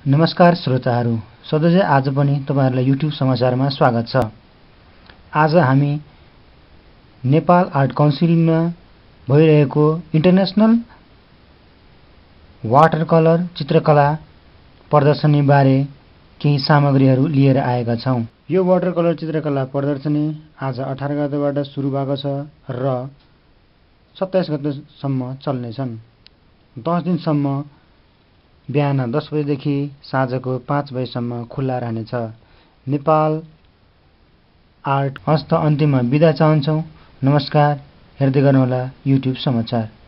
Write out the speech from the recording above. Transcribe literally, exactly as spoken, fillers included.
नमस्कार श्रोताहरू, सधैँ आज पनि तपाईहरुलाई युट्युब समाचारमा स्वागत छ। आज हामी नेपाल आर्ट काउन्सिलमा भइरहेको इन्टरनेशनल वाटर कलर चित्रकला प्रदर्शनी बारे केही सामग्रीहरू लिएर आएका छौं। यो वाटर कलर चित्रकला प्रदर्शनी आज अठार गतेबाट सुरु भएको छ र सत्ताइस गतेसम्म चल्नेछन्। दस दिनसम्म बिहान दस बजेदेखि साँझको पाँच बजेसम्म खुल्ला रहनेछ। नेपाल आर्ट हस्त अन्त्यमा बिदा चाहन्छौं। नमस्कार, हेर्दै गर्नुहोला युट्युब समाचार।